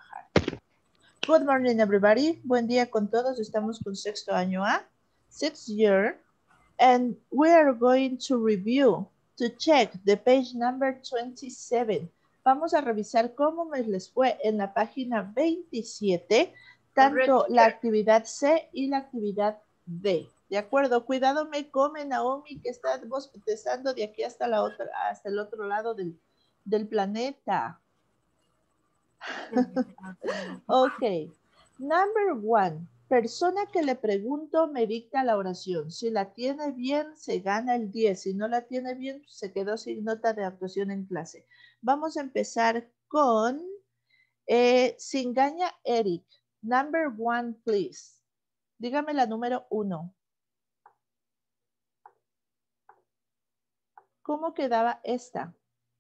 trabajar. Good morning, everybody. Buen día con todos. Estamos con sexto año A, 6th year, and we are going to review, to check the page number 27. Vamos a revisar cómo les fue en la página 27, tanto la actividad C y la actividad D. ¿De acuerdo? Cuidado, me come, Naomi, que está bostezando de aquí hasta la otra, hasta el otro lado del planeta. Ok. Number 1. Persona que le pregunto me dicta la oración. Si la tiene bien, se gana el 10. Si no la tiene bien, se quedó sin nota de actuación en clase. Vamos a empezar con Singaña Eric. Number 1, please. Dígame la número 1. ¿Cómo quedaba esta?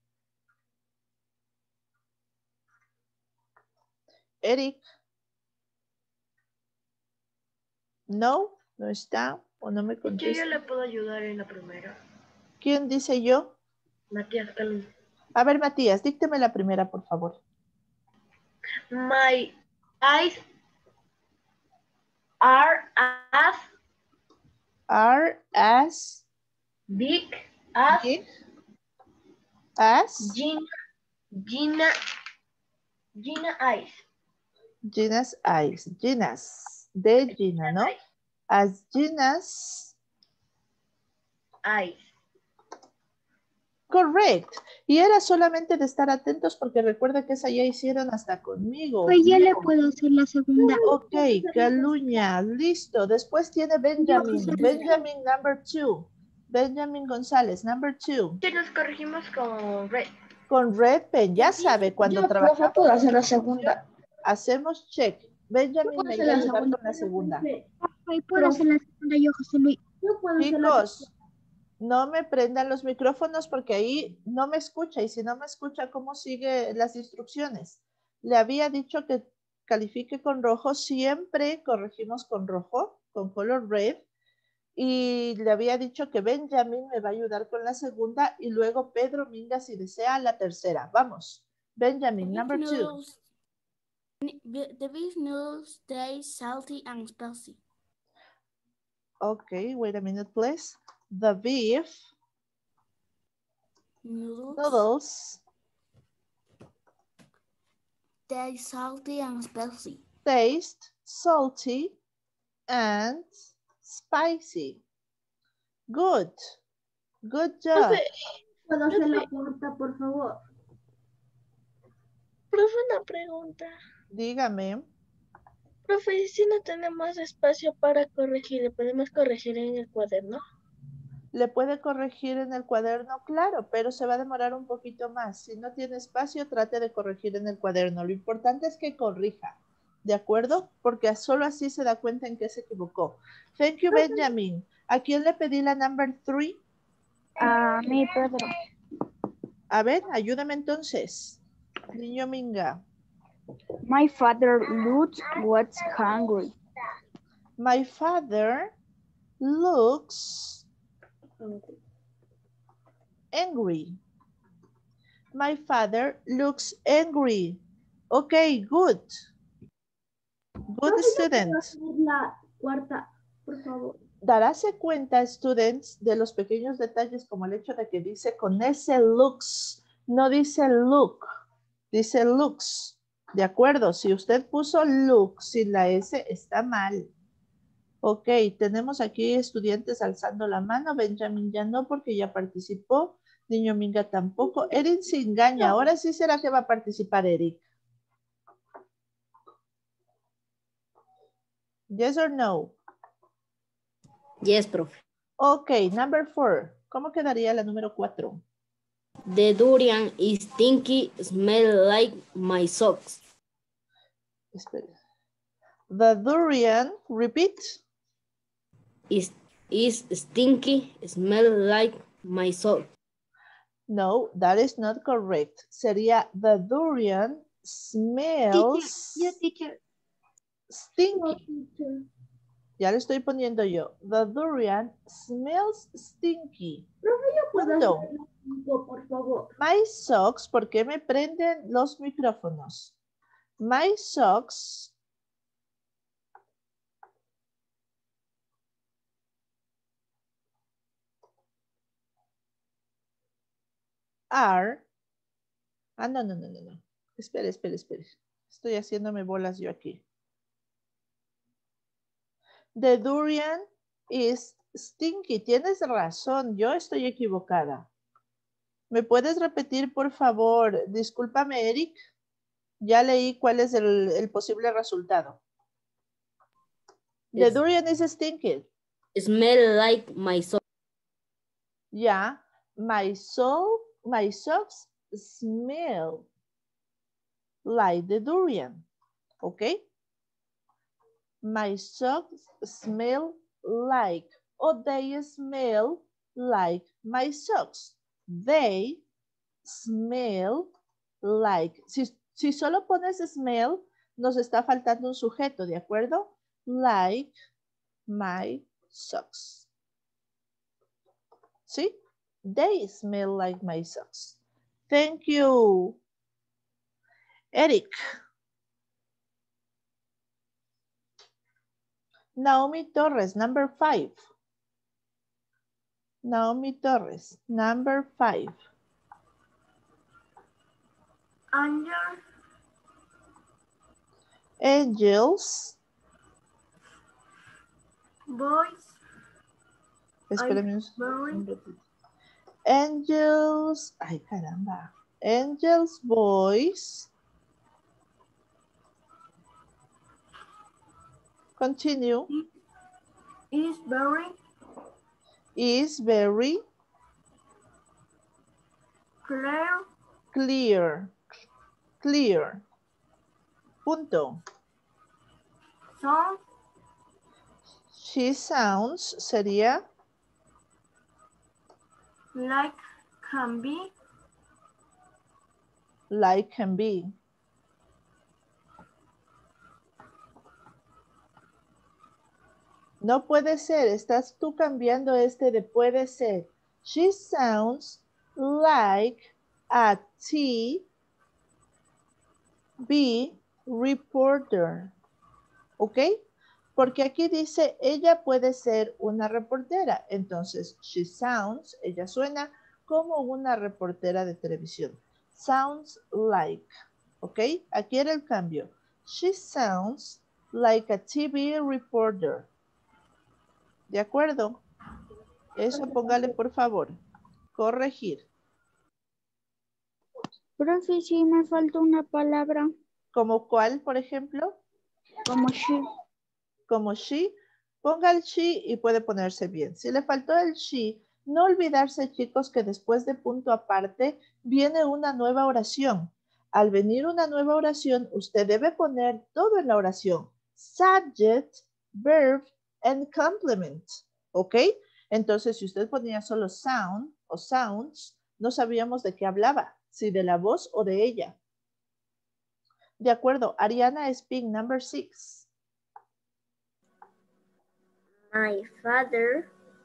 Eric. No, no está o no me contesta. Yo le puedo ayudar en la primera. ¿Quién dice yo? Matías Calum. A ver, Matías, dícteme la primera, por favor. My eyes are as big as big as Gina eyes. Gina's eyes. Gina's. De Gina, ¿no? As Gina's eyes. Correct. Y era solamente de estar atentos porque recuerda que esa ya hicieron hasta conmigo. Pues ya le puedo hacer la segunda. Ok, Caluña, listo. Después tiene Benjamin. Benjamin number 2. Benjamin González, number 2. Sí, nos corregimos con Red. Con Red Pen, ya sabe, cuando trabajamos. Puedo hacer la segunda. Hacemos check. Benjamin me iba a ayudar con la segunda. ¿Puedo hacer la segunda yo, José Luis? Chicos, no me prendan los micrófonos porque ahí no me escucha. Y si no me escucha, ¿cómo sigue las instrucciones? Le había dicho que califique con rojo. Siempre corregimos con rojo, con color red. Y le había dicho que Benjamin me va a ayudar con la segunda y luego Pedro Minga si desea la tercera. Vamos. Benjamin, number 2. The beef noodles taste salty and spicy. Okay, wait a minute, please. The beef noodles taste salty and spicy. Taste salty and spicy. Good. Good job. ¿Puedo hacer la cuarta, por favor? Profe, una pregunta. Dígame. Profe, si no tenemos espacio para corregir, ¿le podemos corregir en el cuaderno? ¿Le puede corregir en el cuaderno? Claro, pero se va a demorar un poquito más. Si no tiene espacio, trate de corregir en el cuaderno. Lo importante es que corrija, ¿de acuerdo? Porque solo así se da cuenta en qué se equivocó. Thank you, Benjamin. ¿A quién le pedí la number 3? A mí, Pedro. A ver, ayúdame entonces. Niño Minga. My father was hungry. My father looks angry. My father looks angry. Okay, good. Good student. La cuarta, por favor. Daráse cuenta, students, de los pequeños detalles como el hecho de que dice con ese looks, no dice look, dice looks. De acuerdo, si usted puso look sin la S, está mal. Ok, tenemos aquí estudiantes alzando la mano. Benjamin ya no porque ya participó. Niño Minga tampoco. Eric se engaña. Ahora sí será que va a participar Eric. Yes or no? Yes, profe. Ok, number 4. ¿Cómo quedaría la número 4? The durian is stinky, smell like my socks. Espera. The durian, repeat. Is stinky, smell like my socks. No, that is not correct. Sería the durian smells stinky. Ya le estoy poniendo yo. The durian smells stinky. Punto. Por favor. My socks, ¿por qué me prenden los micrófonos? My socks are... Ah, no. Espere. Estoy haciéndome bolas yo aquí. The durian is stinky. Tienes razón, yo estoy equivocada. ¿Me puedes repetir, por favor? Discúlpame, Eric. Ya leí cuál es el posible resultado. The durian is stinky. Smell like my sock. Yeah, my socks smell like the durian. Okay? My socks smell like, or they smell like my socks. They smell like. Si solo pones smell, nos está faltando un sujeto, ¿de acuerdo? Like my socks. ¿Sí? They smell like my socks. Thank you. Eric. Naomi Torres, number 5. Naomi Torres, number 5. Angels. Boys. Espérame un ratito. Angels. Ay, caramba. Angels, boys. Continue. Is very. Is very. Clear. Clear. Punto. Sound. She sounds sería. Like can be. Like can be. No puede ser. Estás tú cambiando este de puede ser. She sounds like a TV reporter. ¿Ok? Porque aquí dice, ella puede ser una reportera. Entonces, she sounds, ella suena como una reportera de televisión. Sounds like. ¿Ok? Aquí era el cambio. She sounds like a TV reporter. ¿De acuerdo? Eso póngale, por favor. Corregir. Profe, sí me falta una palabra. ¿Como cuál, por ejemplo? Como she. Como she, ponga el she y puede ponerse bien. Si le faltó el she, no olvidarse, chicos, que después de punto aparte viene una nueva oración. Al venir una nueva oración, usted debe poner todo en la oración. Subject, verb, and complement. ¿Ok? Entonces, si usted ponía solo sound o sounds, no sabíamos de qué hablaba, si de la voz o de ella. De acuerdo, Ariana is being number 6. My father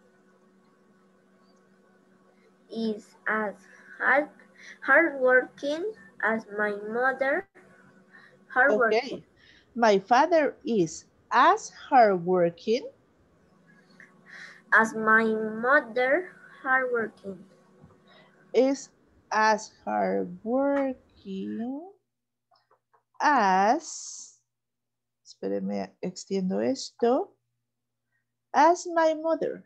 is as hardworking as my mother. Okay. My father is as hardworking as my mother. Hardworking. Is as hardworking as, espérenme, extiendo esto, as my mother.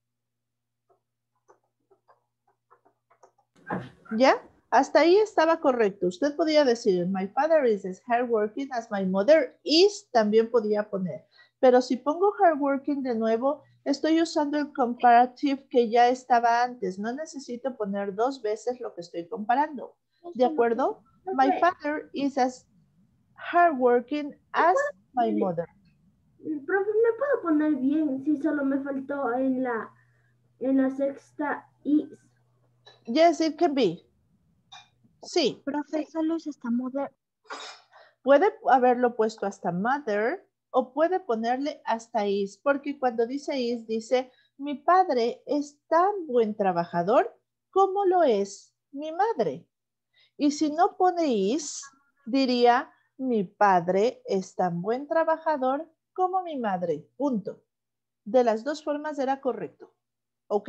¿Ya? Hasta ahí estaba correcto. Usted podía decir, my father is as hardworking as my mother is, también podía poner. Pero si pongo hardworking de nuevo, estoy usando el comparative que ya estaba antes. No necesito poner 2 veces lo que estoy comparando. ¿De acuerdo? My father is as hardworking as my mother. Profe, ¿me puedo poner bien si solo me faltó en la sexta is? Yes, it can be. Sí. Profe, solo es esta mother. Puede haberlo puesto hasta mother o puede ponerle hasta is, porque cuando dice is, dice, mi padre es tan buen trabajador como lo es mi madre. Y si no pone is, diría, Mi padre es tan buen trabajador como mi madre. Punto. De las dos formas era correcto. ¿Ok?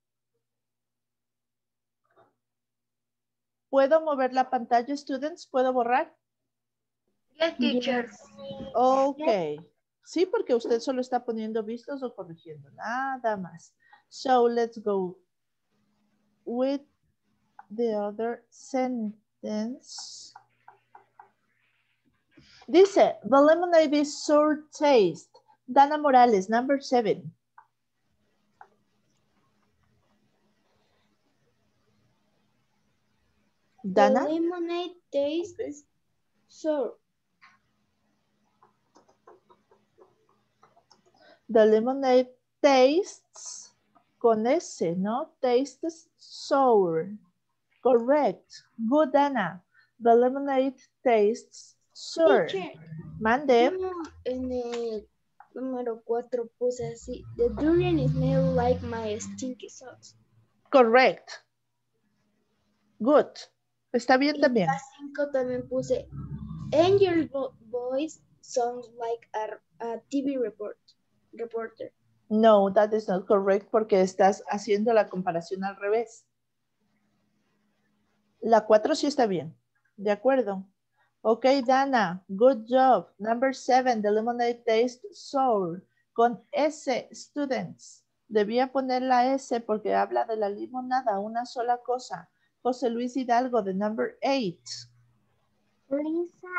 ¿Puedo mover la pantalla, students? ¿Puedo borrar? Yes, teacher. Ok. Sí, porque usted solo está poniendo vistos o corrigiendo. Nada más. So, let's go with the other sentence. Dice, the lemonade is sour taste. Dana Morales, number 7. Dana? The lemonade tastes sour. The lemonade tastes con S, ¿no? Tastes sour. Correct. Good, Dana. The lemonade tastes sour. Teacher, Mande. yo en el número 4 puse así. The durian smells like my stinky socks. Correct. Good. Está bien Y también. la 5 también puse. Angel voice sounds like a TV reporter. No, that is not correct porque estás haciendo la comparación al revés. La 4 sí está bien. De acuerdo. Ok, Dana. Good job. Number 7, the lemonade tastes sour. Con S, students. Debía poner la S porque habla de la limonada, una sola cosa. José Luis Hidalgo, de number 8. Lisa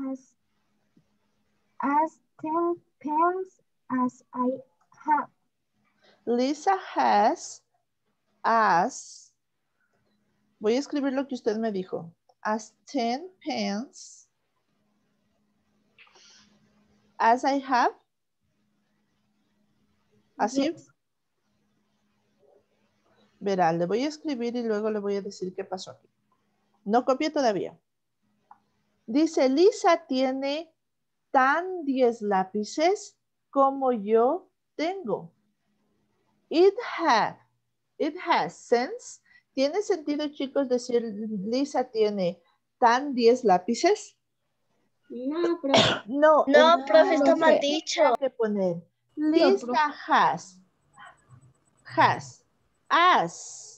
has 10 pens as I have. Lisa has as, voy a escribir lo que usted me dijo, as 10 pens as I have. ¿Así? Yes. Verá, le voy a escribir y luego le voy a decir qué pasó aquí. No copié todavía. Dice, Lisa tiene tan 10 lápices como yo tengo. It has sense. ¿Tiene sentido, chicos, decir Lisa tiene tan 10 lápices? No, profe. No, No, entonces, profe, está mal dicho. hay que poner Lisa has as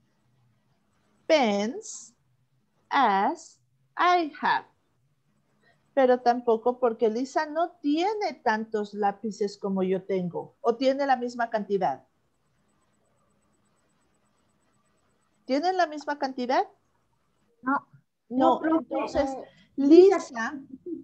pens as I have. Pero tampoco porque Lisa no tiene tantos lápices como yo tengo. ¿O tiene la misma cantidad? ¿Tienen la misma cantidad? No. No, profe, entonces Lisa Lisa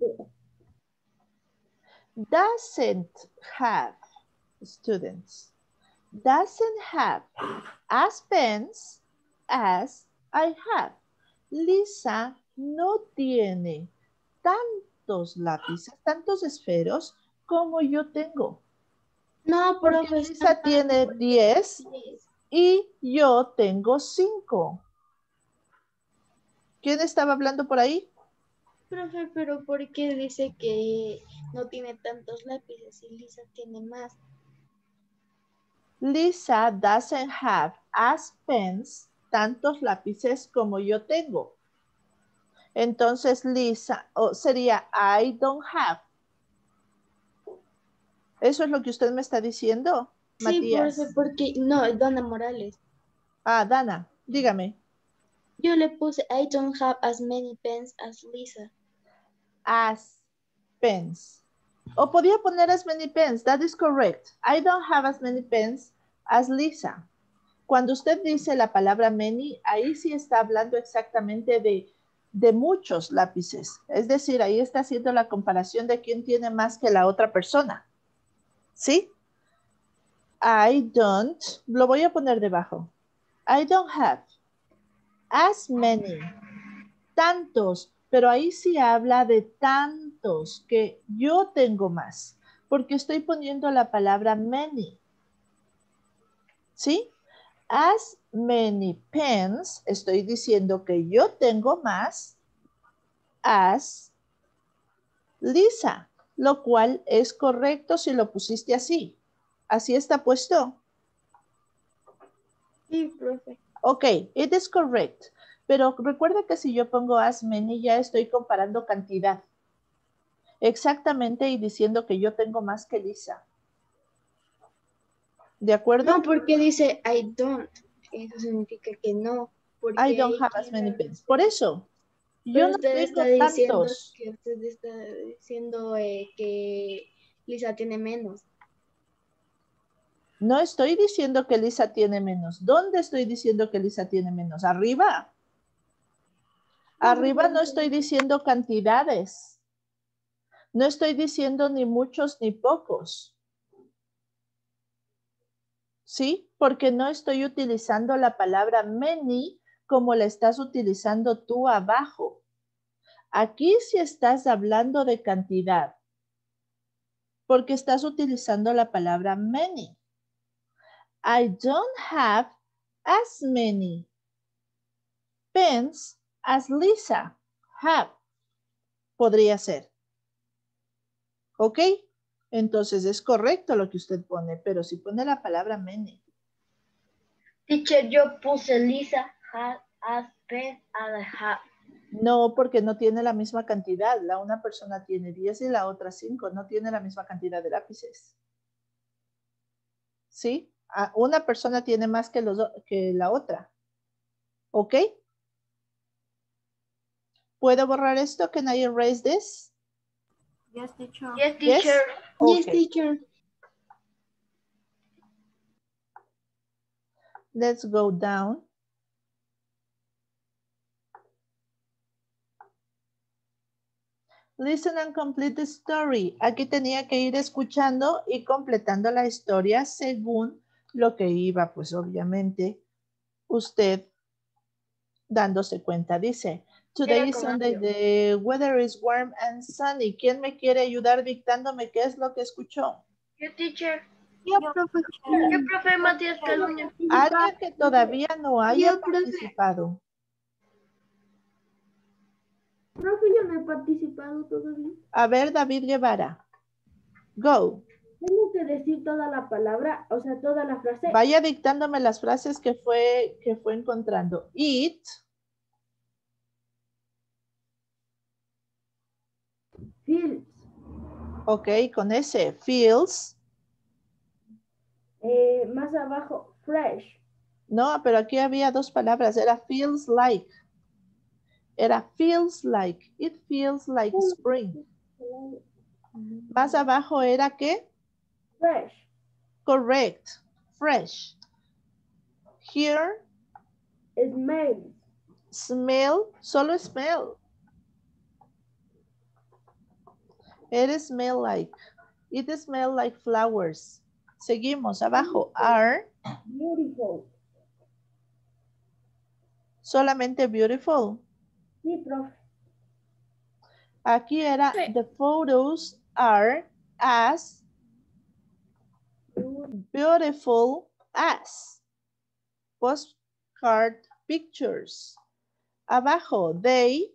doesn't have, students, doesn't have as pens as I have. Lisa no tiene tantos lápices, tantos esferos como yo tengo. No, Porque profe. Lisa tiene 10 y yo tengo 5. ¿Quién estaba hablando por ahí? Profe, pero ¿por qué dice que no tiene tantos lápices y Lisa tiene más? Lisa doesn't have as pens tantos lápices como yo tengo. Entonces Lisa, sería I don't have. ¿Eso es lo que usted me está diciendo, Sí, Matías? profe, porque no, Dana Morales. Ah, Dana, dígame. Yo le puse I don't have as many pens as Lisa. As pens. O podía poner as many pens, that is correct. I don't have as many pens as Lisa. Cuando usted dice la palabra many, ahí sí está hablando exactamente de muchos lápices. Es decir, ahí está haciendo la comparación de quién tiene más que la otra persona. ¿Sí? I don't, lo voy a poner debajo. I don't have as many, tantos, pero ahí sí habla de tantos, que yo tengo más, porque estoy poniendo la palabra many. ¿Sí? As many pens, estoy diciendo que yo tengo más as Lisa, lo cual es correcto si lo pusiste así. ¿Así está puesto? Sí, profe. Ok, it is correct. Pero recuerda que si yo pongo as many ya estoy comparando cantidad. Exactamente, y diciendo que yo tengo más que Lisa. ¿De acuerdo? No, porque dice I don't. Eso significa que no. Porque I don't ahí have as many queda- pens. Por eso, yo Pero no usted tengo está diciendo tantos. que usted está diciendo que Lisa tiene menos. No estoy diciendo que Lisa tiene menos. ¿Dónde estoy diciendo que Lisa tiene menos? ¿Arriba? Arriba no estoy diciendo cantidades. No estoy diciendo ni muchos ni pocos. ¿Sí? Porque no estoy utilizando la palabra many como la estás utilizando tú abajo. Aquí sí estás hablando de cantidad. Porque estás utilizando la palabra many. I don't have as many pens as Lisa have. Podría ser. ¿Ok? Entonces es correcto lo que usted pone, pero si pone la palabra many. Teacher, yo puse Lisa has pen and have. No, porque no tiene la misma cantidad. Una persona tiene 10 y la otra 5. No tiene la misma cantidad de lápices. ¿Sí? Una persona tiene más que la otra. ¿Ok? ¿Puedo borrar esto? Can I erase this? Yes, teacher. Yes? Yes, Okay. teacher. Let's go down. Listen and complete the story. Aquí tenía que ir escuchando y completando la historia según lo que iba, pues obviamente, usted dándose cuenta. Dice, today is Sunday, the weather is warm and sunny. ¿Quién me quiere ayudar dictándome qué es lo que escuchó? Yo, teacher. Yo, Profe Matías Caluña. Alguien que todavía no haya Yo, profe. participado. profe, yo no he participado todavía. A ver, David Guevara. Go. Tengo que decir toda la palabra, o sea, toda la frase. Vaya dictándome las frases que fue encontrando. Eat. Feels. Ok, con ese. Feels. Más abajo, fresh. No, pero aquí había dos palabras. Era feels like. Era feels like. It feels like spring. Más abajo era ¿qué? Fresh. Correct. Fresh. Here. Smells. Smell. Solo smell. It smell like. It smell like flowers. Seguimos abajo. Are. Beautiful. Solamente beautiful. Sí, profe. Aquí era the photos are as beautiful as postcard pictures. Abajo, they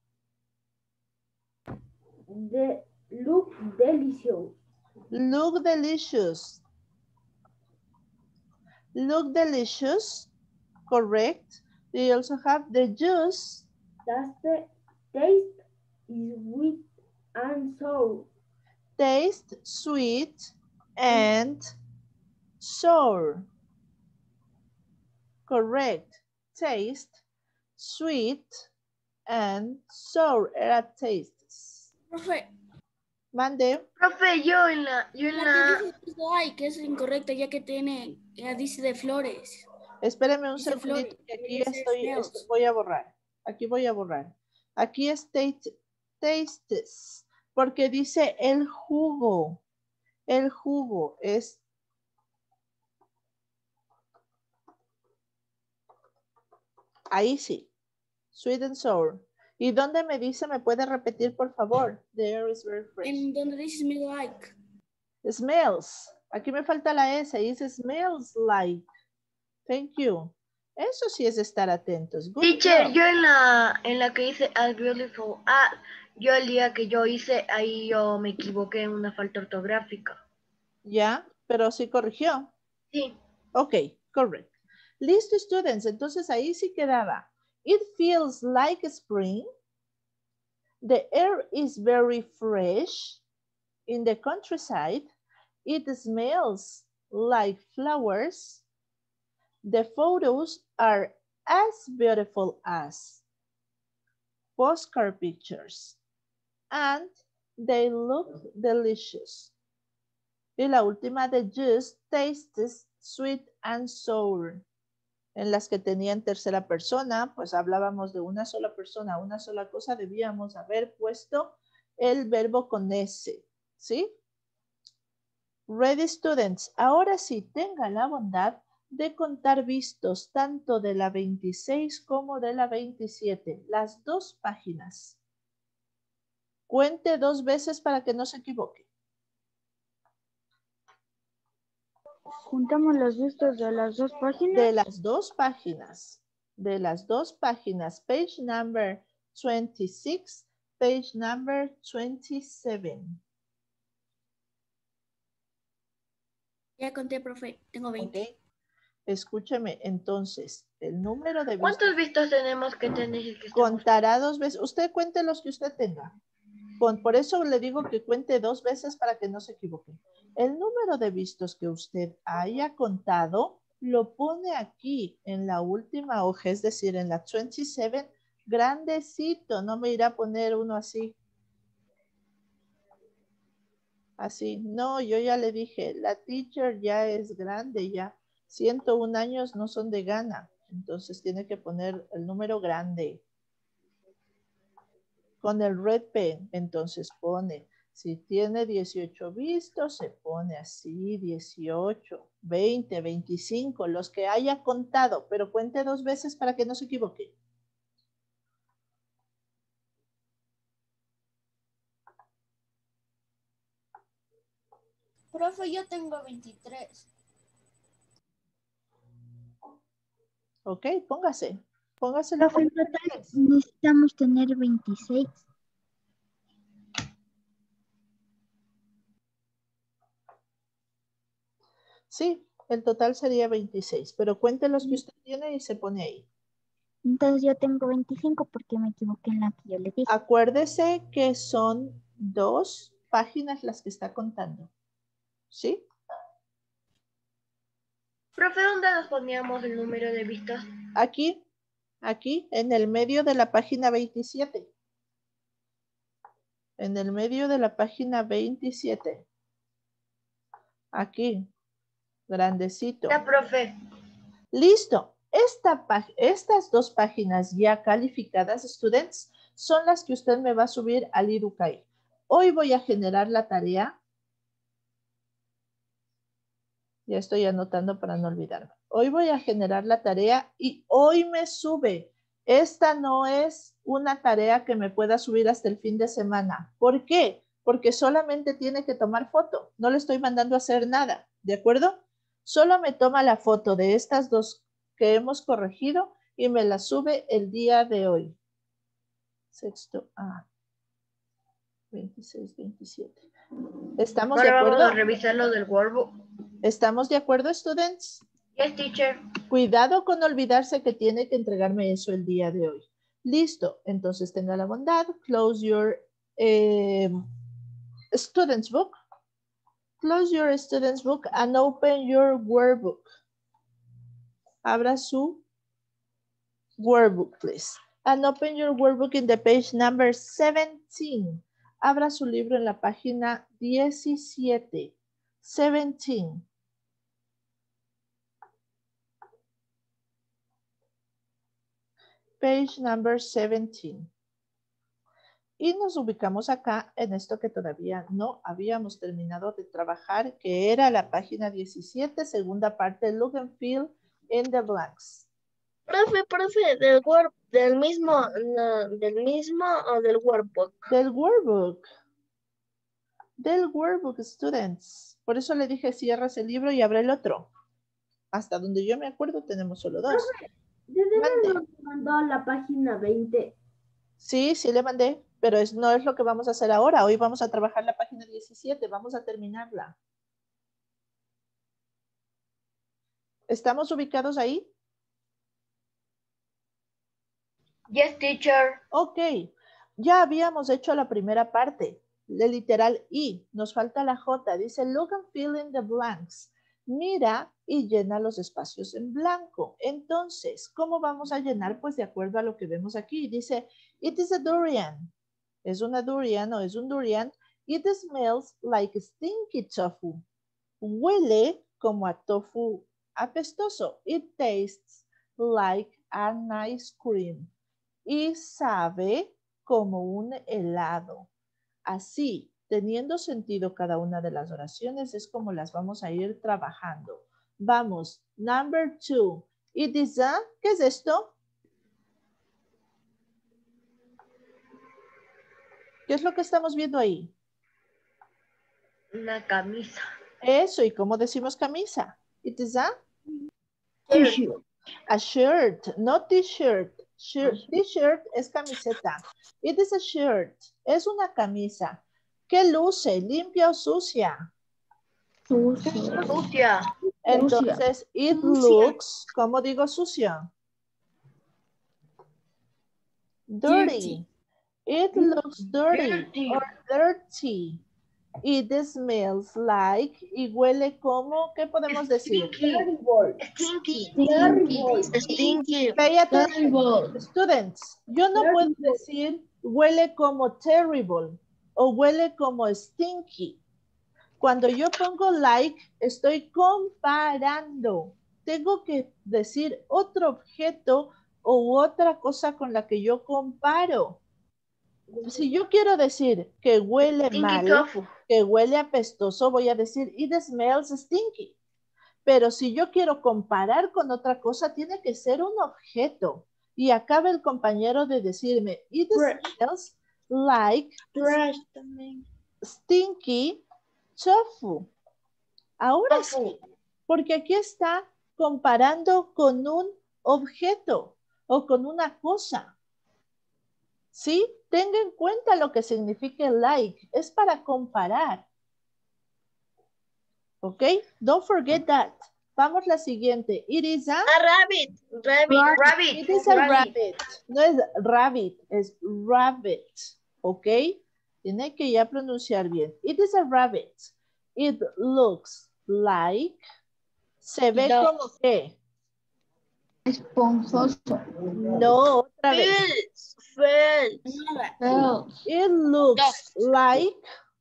Look delicious. look delicious. Look delicious, correct. They also have the juice. The taste is sweet and sour. Taste sweet and sour. Correct. Taste sweet and sour. Era tastes. Profe, Mande. Profe, yo en la que dice like es incorrecta ya que tiene, ya dice de flores. Espéreme un Dice segundito flores, que aquí debería ser smells. voy a borrar. Aquí voy a borrar. Aquí es tastes, porque dice el jugo. El jugo es ahí sí. Sweet and sour. ¿Y dónde me dice? ¿Me puede repetir, por favor? The air is very fresh. En donde dice smell like. Smells. Aquí me falta la S. Y dice smells like. Thank you. Eso sí es estar atentos. Good Teacher, job. yo en la que hice as beautiful yo el día que yo hice, ahí yo me equivoqué en una falta ortográfica. Ya, pero sí corrigió. Sí. Ok, correct. Listo, students. Entonces ahí sí quedaba. It feels like spring. The air is very fresh in the countryside. It smells like flowers. The photos are as beautiful as postcard pictures. And they look delicious. Y la última, the juice tastes sweet and sour. En las que tenía en tercera persona, pues hablábamos de una sola persona, una sola cosa, debíamos haber puesto el verbo con S, ¿sí? Ready, students. Ahora sí, tenga la bondad de contar vistos tanto de la 26 como de la 27, las dos páginas. Cuente 2 veces para que no se equivoque. Juntamos los vistos de las dos páginas. De las dos páginas. De las dos páginas. Page number 26, page number 27. Ya conté, profe. Tengo 20. Okay. Escúcheme, entonces, el número de vistos. ¿Cuántos vistos tenemos que tener? Contará 2 veces. Usted cuente los que usted tenga. Por eso le digo que cuente 2 veces para que no se equivoque. El número de vistos que usted haya contado lo pone aquí en la última hoja, es decir, en la 27, grandecito. No me irá a poner uno así. Así. No, yo ya le dije, la teacher ya es grande, ya. 101 años no son de gana. Entonces tiene que poner el número grande. Con el red pen, entonces pone, si tiene 18 vistos, se pone así, 18, 20, 25, los que haya contado, pero cuente 2 veces para que no se equivoque. Profe, yo tengo 23. Ok, póngase. Póngase. Profe, en total necesitamos tener 26. Sí, el total sería 26, pero cuente los que usted tiene y se pone ahí. Entonces yo tengo 25 porque me equivoqué en la que yo le dije. Acuérdese que son 2 páginas las que está contando. ¿Sí? Profe, ¿dónde nos poníamos el número de vistas? Aquí, en el medio de la página 27. En el medio de la página 27. Aquí, grandecito. Ya, profe. Listo. Estas 2 páginas ya calificadas, students, son las que usted me va a subir al Irukai. Hoy voy a generar la tarea. Ya estoy anotando para no olvidarme. Hoy voy a generar la tarea y hoy me sube. Esta no es una tarea que me pueda subir hasta el fin de semana. ¿Por qué? Porque solamente tiene que tomar foto. No le estoy mandando a hacer nada. ¿De acuerdo? Solo me toma la foto de estas 2 que hemos corregido y me la sube el día de hoy. Sexto A. 26, 27. ¿Estamos de Ahora acuerdo? vamos a revisar lo del workbook. ¿Estamos de acuerdo, students? Yes, teacher. Cuidado con olvidarse que tiene que entregarme eso el día de hoy. Listo. Entonces tenga la bondad. Close your student's book. Close your student's book and open your workbook. Abra su workbook, please. And open your workbook in the page number 17. Abra su libro en la página 17. 17. Page number 17. Y nos ubicamos acá en esto que todavía no habíamos terminado de trabajar, que era la página 17, segunda parte, look and feel in the blanks. Profe, del mismo o del workbook. Del workbook. Del workbook, students. Por eso le dije, cierras el libro y abre el otro. Hasta donde yo me acuerdo tenemos solo 2. ¿Desde Mande. dónde mandó la página 20? Sí, sí le mandé, pero no es lo que vamos a hacer ahora. Hoy vamos a trabajar la página 17, vamos a terminarla. ¿Estamos ubicados ahí? Yes, teacher. Ok. Ya habíamos hecho la primera parte, el literal I. Nos falta la J. Dice, look and fill in the blanks. Mira y llena los espacios en blanco. Entonces, ¿cómo vamos a llenar? Pues de acuerdo a lo que vemos aquí. Dice, it is a durian. Es una durian o es un durian. It smells like stinky tofu. Huele como a tofu apestoso. It tastes like an ice cream. Y sabe como un helado. Así, teniendo sentido cada una de las oraciones, es como las vamos a ir trabajando. Vamos, number 2. It is a, ¿qué es esto? ¿Qué es lo que estamos viendo ahí? Una camisa. Eso, ¿y cómo decimos camisa? It is a? T-shirt. A shirt, no t-shirt. T-shirt es camiseta. It is a shirt. Es una camisa. ¿Qué luce? ¿Limpia o sucia? Sucia. Entonces, it looks, ¿cómo digo sucio? Dirty. It looks dirty or dirty. It smells like, y huele como, ¿qué podemos decir? Stinky. Stinky. Pay attention. Students, yo no puedo decir huele como terrible o huele como stinky. Cuando yo pongo like, estoy comparando. Tengo que decir otro objeto o otra cosa con la que yo comparo. Si yo quiero decir que huele mal, que huele apestoso, voy a decir it smells stinky. Pero si yo quiero comparar con otra cosa, tiene que ser un objeto. Y acaba el compañero de decirme it smells like stinky tofu. Ahora sí, porque aquí está comparando con un objeto o con una cosa. ¿Sí? Tenga en cuenta lo que significa like. Es para comparar. ¿Ok? Don't forget that. Vamos la siguiente. It is a rabbit. Rabbit. It is a rabbit. No es rabbit, es rabbit. ¿Ok? Tiene que ya pronunciar bien. It is a rabbit. It looks like. Se ve como que. Esponjoso. No, otra vez. It looks like.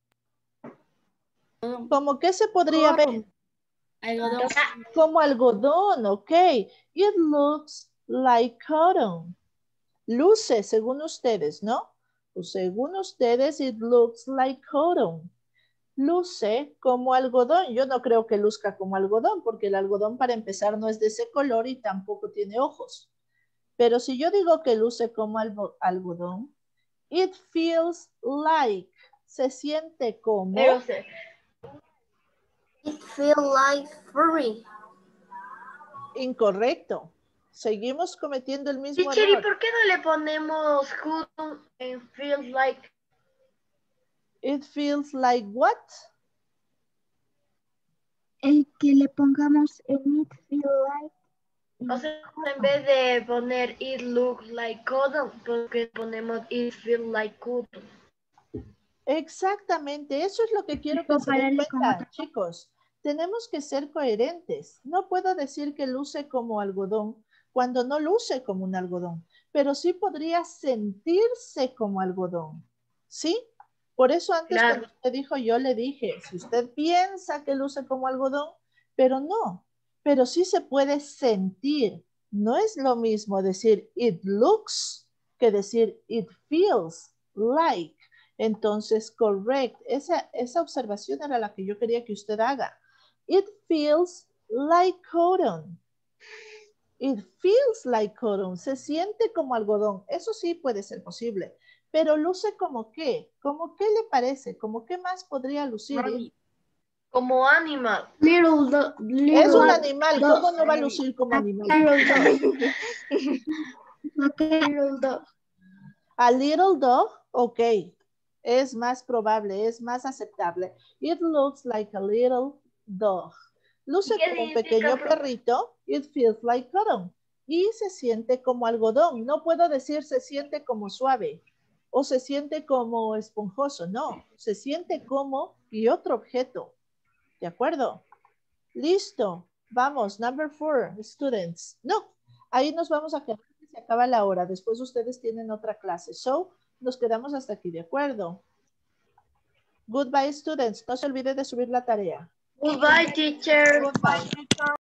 ¿Cómo que se podría ver? Algodón. Como algodón, ok. It looks like cotton. Luce, según ustedes, ¿no? Pues según ustedes, it looks like cotton. Luce como algodón. Yo no creo que luzca como algodón, porque el algodón para empezar no es de ese color y tampoco tiene ojos. Pero si yo digo que luce como algodón, it feels like, se siente como. It feels like furry. Incorrecto. Seguimos cometiendo el mismo Teacher, ¿y error. por qué no le ponemos who en feels like? It feels like what? El que le pongamos en it feel like. O sea, en vez de poner it looks like cotton, porque ponemos it feels like cotton. Exactamente, eso es lo que quiero que se den cuenta, chicos. Tenemos que ser coherentes. No puedo decir que luce como algodón cuando no luce como un algodón, pero sí podría sentirse como algodón. ¿Sí? Por eso antes cuando usted dijo, yo le dije, si usted piensa que luce como algodón, pero no, pero sí se puede sentir. No es lo mismo decir it looks que decir it feels like. Entonces, correct. Esa observación era la que yo quería que usted haga. It feels like cotton. It feels like cotton. Se siente como algodón. Eso sí puede ser posible. Pero luce como qué. ¿Como qué le parece? ¿Como qué más podría lucir? Como animal. Es un animal. ¿Cómo no va a lucir como animal? A little dog. Ok. Es más probable, es más aceptable. It looks like a little dog. Luce como un pequeño perrito. It feels like cotton. Y se siente como algodón. No puedo decir se siente como suave o se siente como esponjoso. No, se siente como y otro objeto. ¿De acuerdo? Listo. Vamos, number 4, students. No, ahí nos vamos a quedar. Se acaba la hora. Después ustedes tienen otra clase. So, nos quedamos hasta aquí. ¿De acuerdo? Goodbye, students. No se olvide de subir la tarea. Goodbye, teacher. Goodbye.